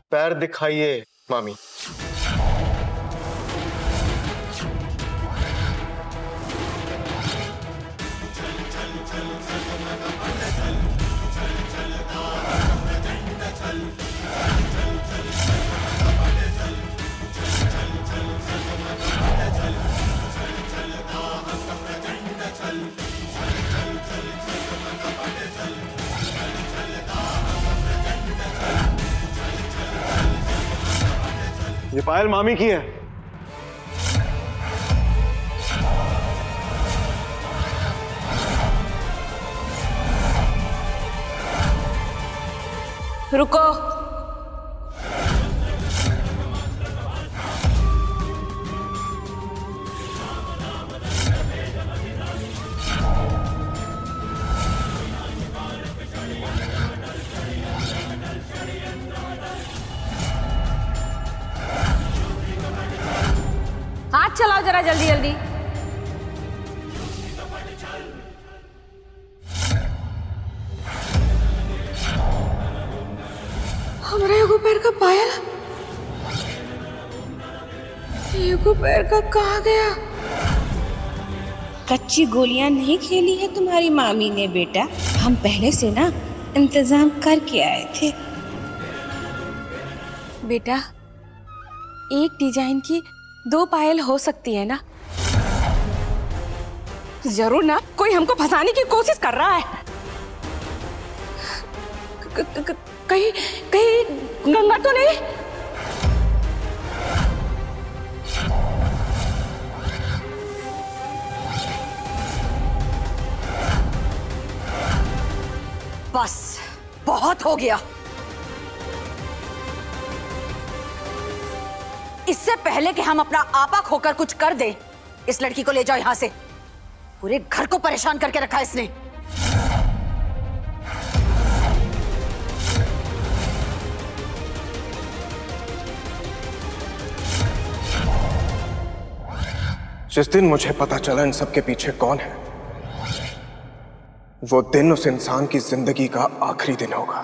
पैर दिखाइए मामी। ये पायल मामी की है। रुको। हाथ चलाओ जरा जल्दी जल्दी। हमारा एगो पैर का पायल, एगो पैर का कहाँ गया? कच्ची गोलियां नहीं खेली है तुम्हारी मामी ने बेटा, हम पहले से ना इंतजाम करके आए थे। बेटा, एक डिजाइन की 2 पायल हो सकती है ना? जरूर ना, कोई हमको फंसाने की कोशिश कर रहा है। कहीं कहीं गंगा तो नहीं? बस बहुत हो गया। इससे पहले कि हम अपना आपा खोकर कुछ कर दें, इस लड़की को ले जाओ यहां से। पूरे घर को परेशान करके रखा इसने। जिस दिन मुझे पता चला इन सब के पीछे कौन है, वो दिन उस इंसान की जिंदगी का आखिरी दिन होगा।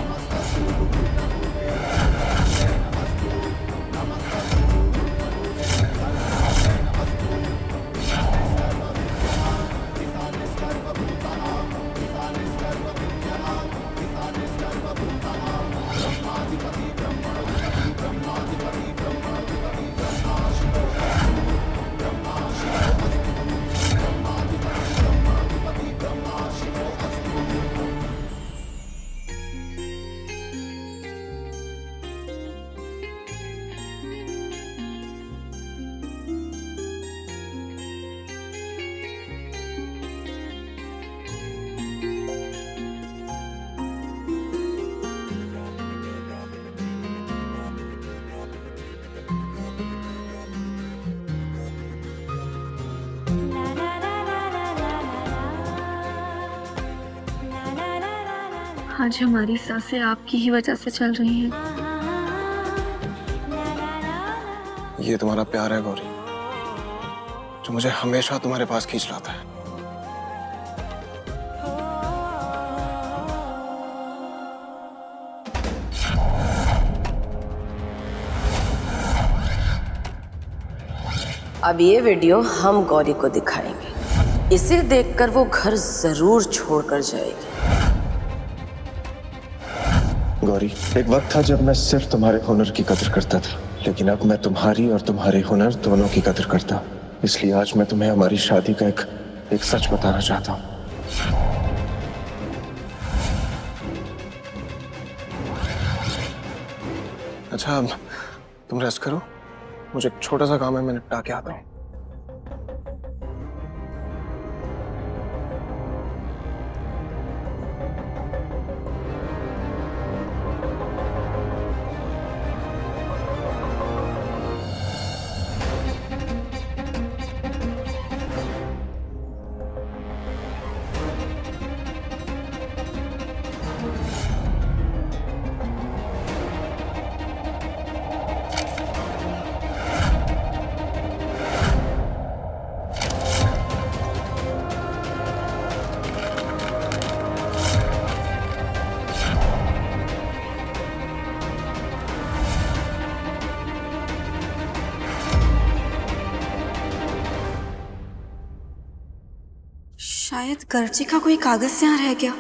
आज हमारी सांसें आपकी ही वजह से चल रही हैं। ये तुम्हारा प्यार है गौरी, जो मुझे हमेशा तुम्हारे पास खींच लाता है। अब ये वीडियो हम गौरी को दिखाएंगे। इसे देखकर वो घर जरूर छोड़कर जाएगी। गौरी, एक वक्त था जब मैं सिर्फ तुम्हारे हुनर की कदर करता था, लेकिन अब मैं तुम्हारी और तुम्हारे हुनर दोनों की कदर करता हूँ। इसलिए आज मैं तुम्हें हमारी शादी का एक सच बताना चाहता हूँ। अच्छा, तुम रेस्ट करो, मुझे एक छोटा सा काम है, मैं निपटा के आता हूँ। शायद गर्जी का कोई कागज यहाँ रह गया।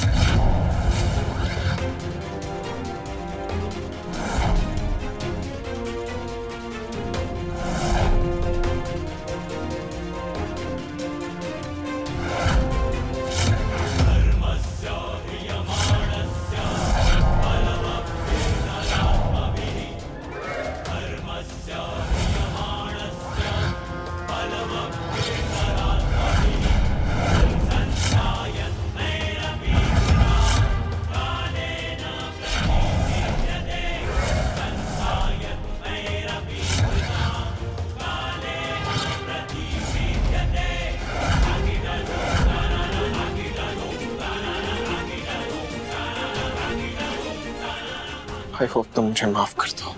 आई होप तुम मुझे माफ कर दो।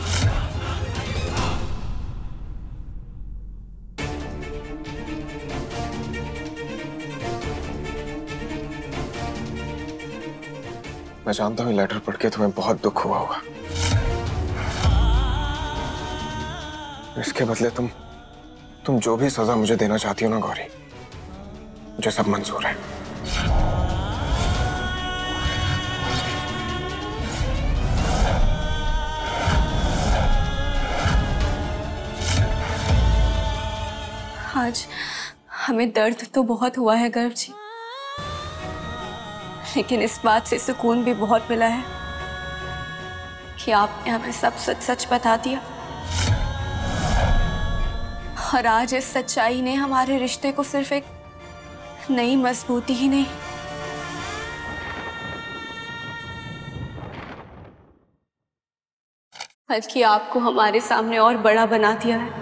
मैं जानता हूँ लेटर पढ़ के तुम्हें बहुत दुख हुआ होगा। इसके बदले तुम जो भी सजा मुझे देना चाहती हो ना गौरी, मुझे सब मंजूर है। आज हमें दर्द तो बहुत हुआ है गर्व जी, लेकिन इस बात से सुकून भी बहुत मिला है कि आपने हमें सब सच सच बता दिया। और आज इस सच्चाई ने हमारे रिश्ते को सिर्फ एक नई मजबूती ही नहीं, बल्कि आपको हमारे सामने और बड़ा बना दिया है।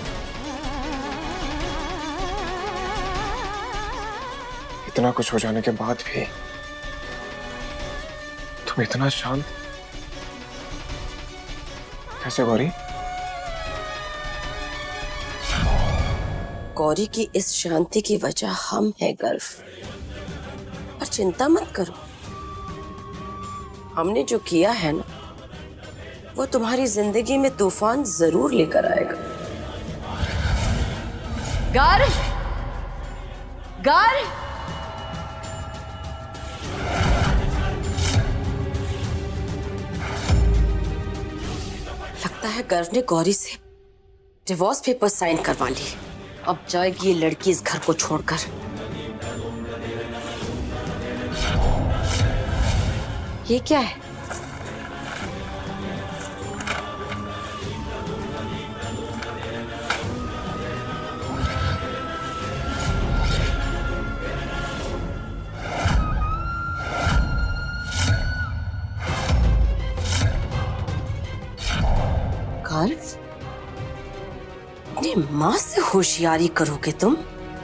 इतना कुछ हो जाने के बाद भी तुम इतना शांत कैसे गौरी? गौरी की इस शांति की वजह हम हैं गर्व। पर चिंता मत करो, हमने जो किया है ना, वो तुम्हारी जिंदगी में तूफान जरूर लेकर आएगा। गर्व, गर्व, लगता है गर्व ने गौरी से डिवोर्स पेपर साइन करवा लिए। अब जाएगी ये लड़की इस घर को छोड़कर। ये क्या है? गर्व, अपनी माँ से होशियारी करोगे तुम?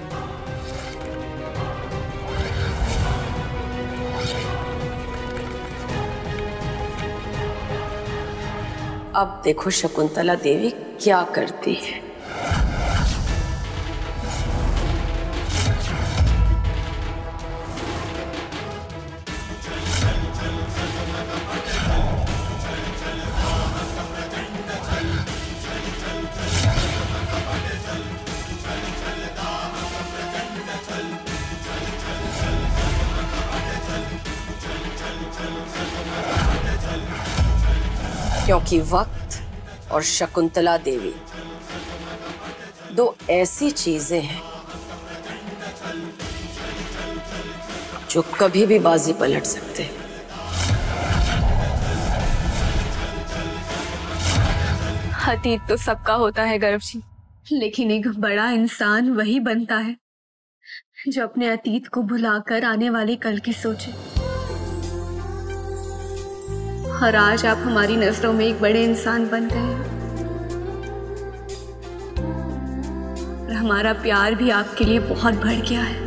अब देखो शकुंतला देवी क्या करती है। क्योंकि वक्त और शकुंतला देवी दो ऐसी चीजें हैं जो कभी भी बाजी पलट सकते हैं। अतीत तो सबका होता है गर्व जी, लेकिन एक बड़ा इंसान वही बनता है जो अपने अतीत को भुलाकर आने वाले कल की सोचे। और आज आप हमारी नजरों में एक बड़े इंसान बन गए हैं और हमारा प्यार भी आपके लिए बहुत बढ़ गया है।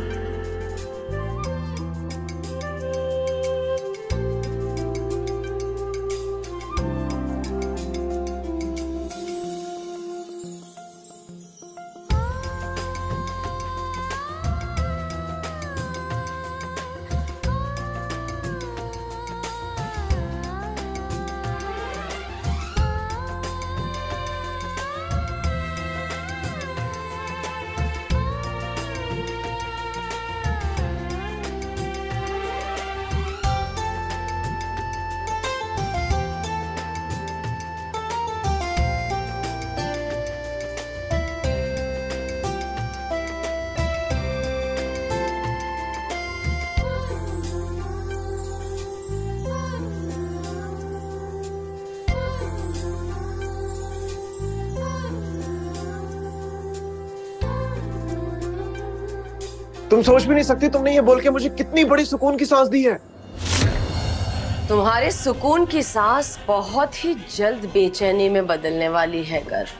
तुम सोच भी नहीं सकती, तुमने ये बोल के मुझे कितनी बड़ी सुकून की सांस दी है। तुम्हारे सुकून की सांस बहुत ही जल्द बेचैनी में बदलने वाली है गर्व।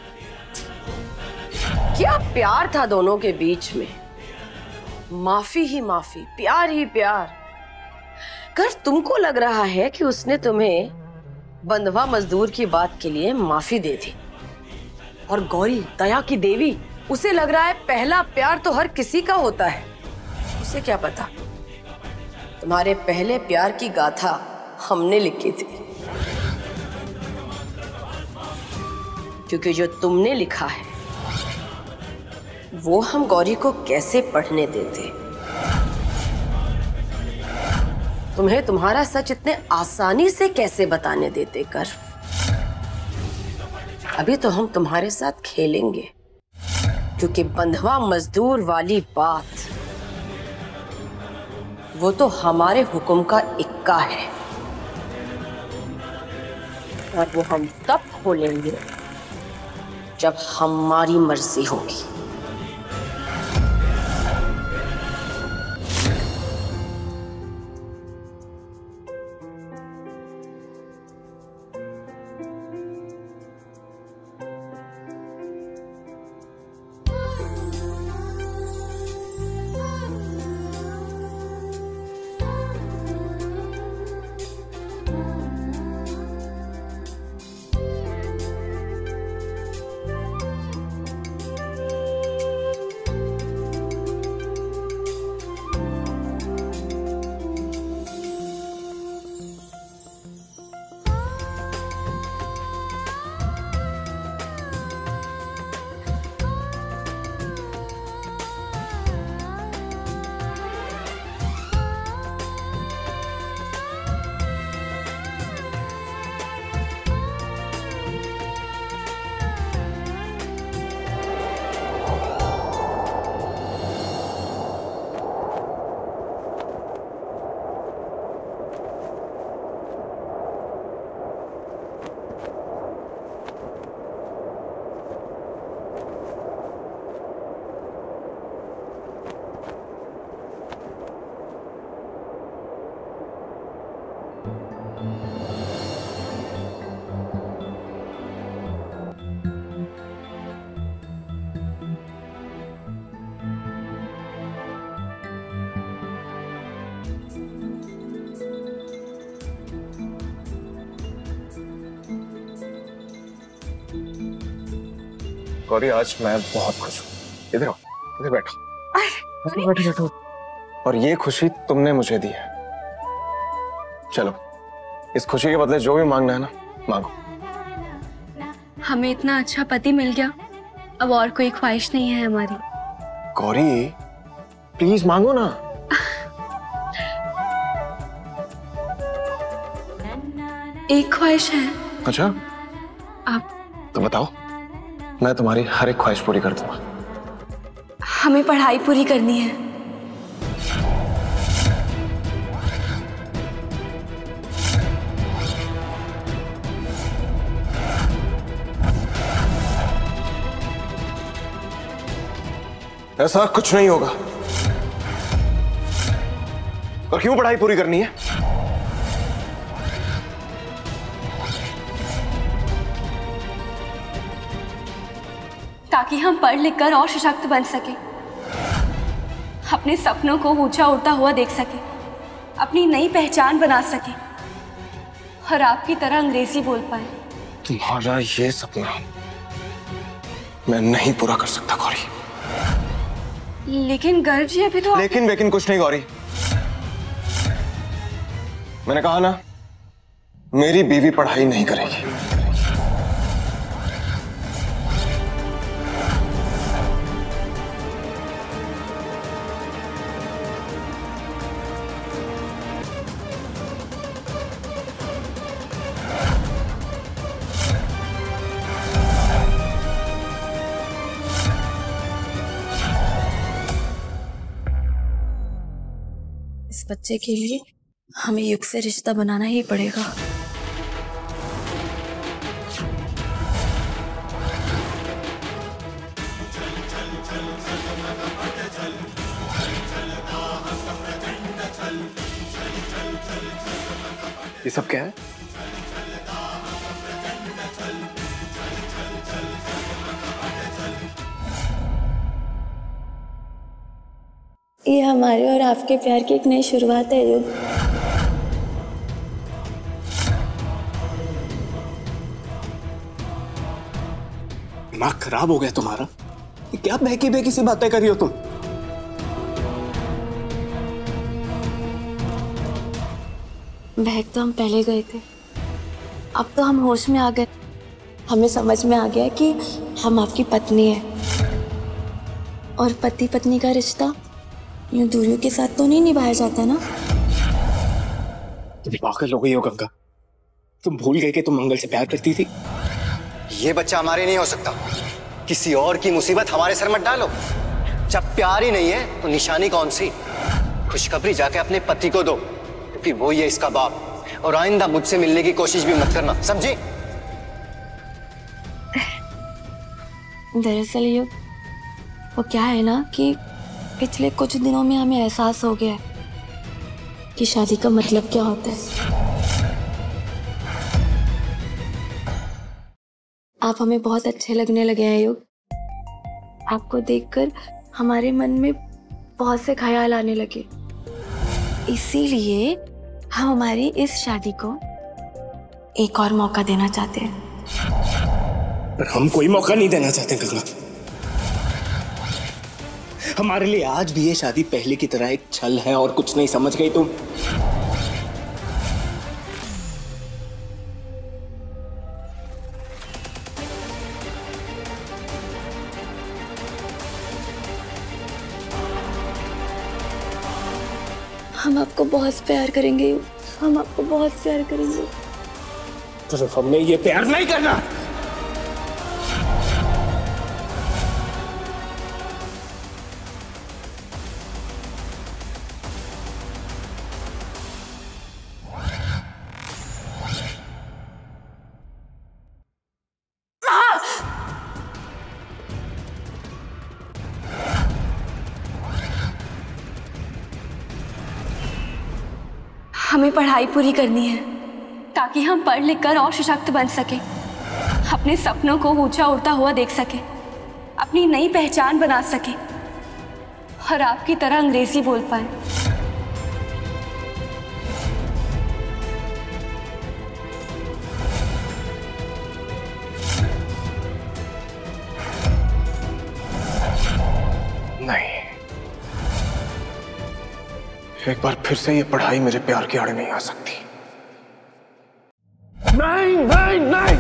क्या प्यार था दोनों के बीच में, माफी ही माफी, प्यार ही प्यार। गर्व, तुमको लग रहा है कि उसने तुम्हें बंधवा मजदूर की बात के लिए माफी दे दी, और गौरी दया की देवी, उसे लग रहा है पहला प्यार तो हर किसी का होता है। उसे क्या पता तुम्हारे पहले प्यार की गाथा हमने लिखी थी, क्योंकि जो तुमने लिखा है वो हम गौरी को कैसे पढ़ने देते। तुम्हें तुम्हारा सच इतने आसानी से कैसे बताने देते गर्व। अभी तो हम तुम्हारे साथ खेलेंगे, क्योंकि बंधवा मजदूर वाली बात वो तो हमारे हुक्म का इक्का है, और वो हम तब खोलेंगे जब हमारी मर्जी होगी। गौरी, आज मैं बहुत खुश हूँ। इधर आओ, इधर बैठो। बैठो बैठो। और ये खुशी तुमने मुझे दी है। चलो, इस खुशी के बदले जो भी मांगना है ना, मांगो। हमें इतना अच्छा पति मिल गया, अब और कोई ख्वाहिश नहीं है हमारी। गौरी, प्लीज मांगो ना। एक ख्वाहिश है। अच्छा, आप तो बताओ, मैं तुम्हारी हर एक ख्वाहिश पूरी कर दूंगा। हमें पढ़ाई पूरी करनी है। ऐसा कुछ नहीं होगा। और क्यों पढ़ाई पूरी करनी है? ताकि हम पढ़ लिख कर और सशक्त बन सके, अपने सपनों को ऊंचा उड़ता हुआ देख सके, अपनी नई पहचान बना सके, और आपकी तरह अंग्रेजी बोल पाए। तुम्हारा ये सपना मैं नहीं पूरा कर सकता गौरी। लेकिन गर्व जी, अभी तो लेकिन कुछ नहीं गौरी। मैंने कहा ना, मेरी बीवी पढ़ाई नहीं करेगी। इस बच्चे के लिए हमें युग से रिश्ता बनाना ही पड़ेगा। ये सब क्या है? ये हमारे और आपके प्यार की एक नई शुरुआत है युग। दिमाग खराब हो गया तुम्हारा? ये क्या बहकी बहकी सी बातें कर रही हो तुम? बहक तो हम पहले गए थे, अब तो हम होश में आ गए। हमें समझ में आ गया कि हम आपकी पत्नी है, और पति पत्नी का रिश्ता यूं दूरियों के साथ तो नहीं निभाया जाता ना। तुम पागल हो गई हो गंगा। तुम भूल गए कि तुम मंगल से प्यार करती थी। ये बच्चा हमारे नहीं हो सकता। किसी और की मुसीबत हमारे सर मत डालो। जब प्यार ही नहीं है तो निशानी कौन सी? खुशखबरी जाके अपने पति को दो, क्योंकि वो ही है इसका बाप। और आइंदा मुझसे मिलने की कोशिश भी मत करना, समझी? दरअसल ये वो क्या है ना कि पिछले कुछ दिनों में हमें एहसास हो गया है कि शादी का मतलब क्या होता है। आप हमें बहुत अच्छे लगने लगे हैं युग। आपको देखकर हमारे मन में बहुत से ख्याल आने लगे, इसीलिए हम हमारी इस शादी को एक और मौका देना चाहते हैं। पर हम कोई मौका नहीं देना चाहते गंगा। हमारे लिए आज भी ये शादी पहले की तरह एक छल है और कुछ नहीं, समझ गई तुम? हम आपको बहुत प्यार करेंगे युग, हम आपको बहुत प्यार करेंगे। तो सिर्फ हमने ये प्यार नहीं करना। हमें पढ़ाई पूरी करनी है ताकि हम पढ़ लिख कर और सशक्त बन सके, अपने सपनों को ऊंचा उड़ता हुआ देख सके, अपनी नई पहचान बना सके और आपकी तरह अंग्रेजी बोल पाए। नहीं, एक बार फिर से ये पढ़ाई मेरे प्यार की आड़ नहीं आ सकती। नहीं नहीं नहीं,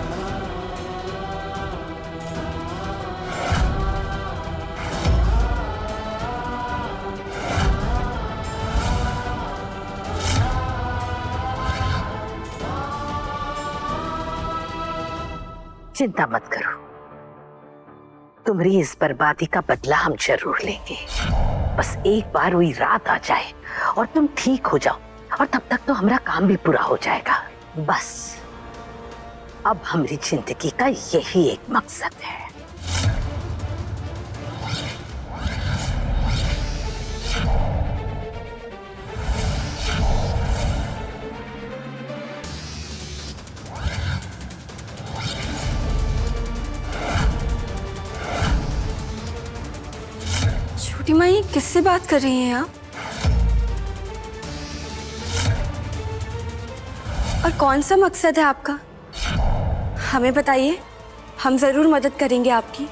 चिंता मत करो, तुम्हारी इस बर्बादी का बदला हम जरूर लेंगे। बस एक बार वही रात आ जाए और तुम ठीक हो जाओ, और तब तक तो हमारा काम भी पूरा हो जाएगा। बस अब हमारी जिंदगी का यही एक मकसद है। छोटी माँ, ये किससे बात कर रही हैं आप? और कौन सा मकसद है आपका? हमें बताइए, हम जरूर मदद करेंगे आपकी।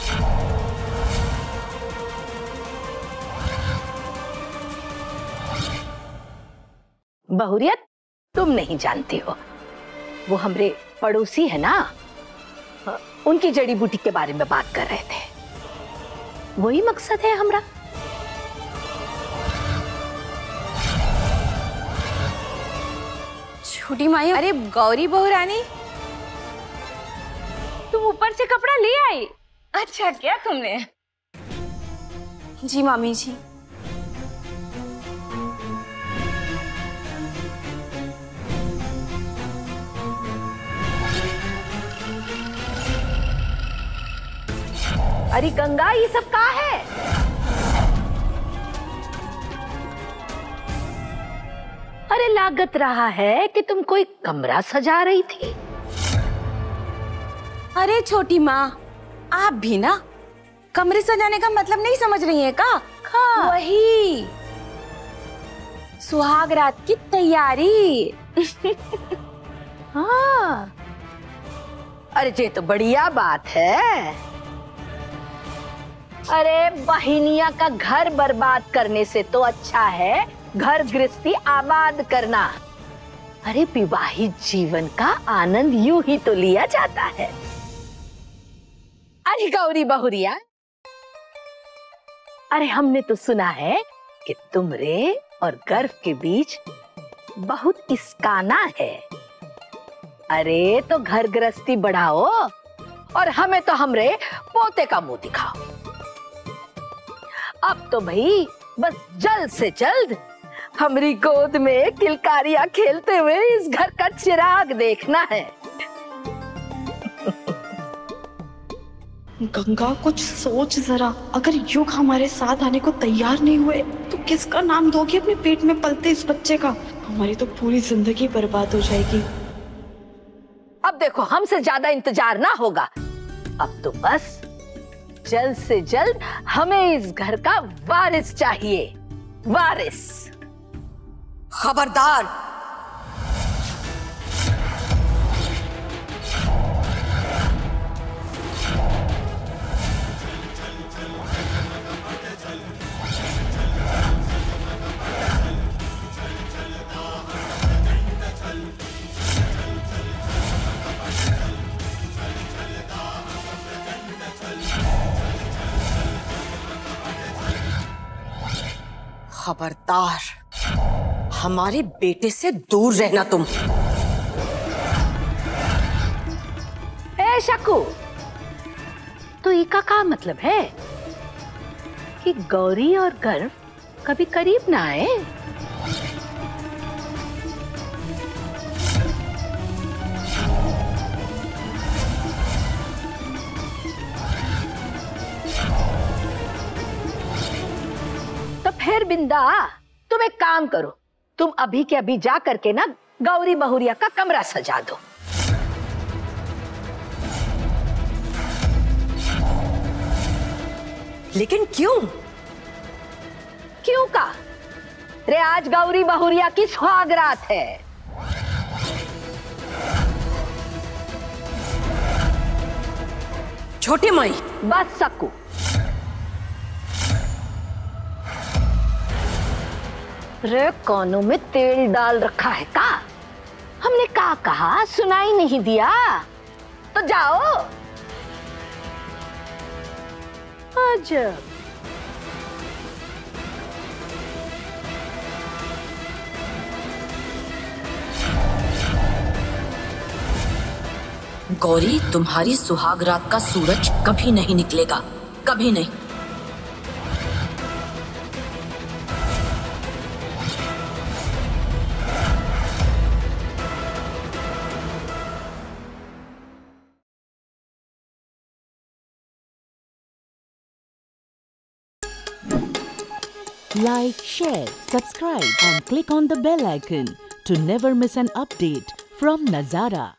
बहुरियत तुम नहीं जानते हो, वो हमारे पड़ोसी है ना, उनकी जड़ी बूटी के बारे में बात कर रहे थे। वही मकसद है हमारा। छोटी माई, अरे गौरी बहू रानी, तुम ऊपर से कपड़ा ले आई? अच्छा क्या तुमने? जी मामी जी। अरे गंगा, ये सब क्या है? अरे लागत रहा है कि तुम कोई कमरा सजा रही थी। अरे छोटी माँ, आप भी ना कमरे सजाने का मतलब नहीं समझ रही हैं का? वही सुहाग रात की तैयारी। हाँ, अरे ये तो बढ़िया बात है। अरे बहिनिया का घर बर्बाद करने से तो अच्छा है घर गृहस्थी आबाद करना। अरे विवाहित जीवन का आनंद यूं ही तो लिया जाता है। अरे गौरी बहुरिया, अरे हमने तो सुना है कि तुमरे और गर्व के बीच बहुत इस्काना है। अरे तो घर गृहस्थी बढ़ाओ और हमें तो हमरे पोते का मुंह दिखाओ। अब तो भाई बस जल्द से जल्द हमारी गोद में किलकारियां खेलते हुए इस घर का चिराग देखना है। गंगा कुछ सोच जरा, अगर युग हमारे साथ आने को तैयार नहीं हुए तो किसका नाम दोगी अपने पेट में पलते इस बच्चे का? हमारी तो पूरी जिंदगी बर्बाद हो जाएगी। अब देखो हमसे ज्यादा इंतजार ना होगा। अब तो बस जल्द से जल्द हमें इस घर का वारिस चाहिए। वारिस। खबरदार, खबरदार, हमारे बेटे से दूर रहना तुम। ए शकू, तो इका का मतलब है कि गौरी और गर्व कभी करीब ना आए? तो फिर बिंदा, तुम एक काम करो, तुम अभी के अभी जा करके ना गौरी बहुरिया का कमरा सजा दो। लेकिन क्यों? क्यों का? रे आज गौरी बहुरिया की सुहाग रात है। छोटी माई, बस सकू। रे कानों में तेल डाल रखा है का? हमने क्या कहा सुनाई नहीं दिया? तो जाओ। अजब। गौरी, तुम्हारी सुहाग रात का सूरज कभी नहीं निकलेगा, कभी नहीं। Like, share, subscribe and click on the bell icon to never miss an update from Nazara.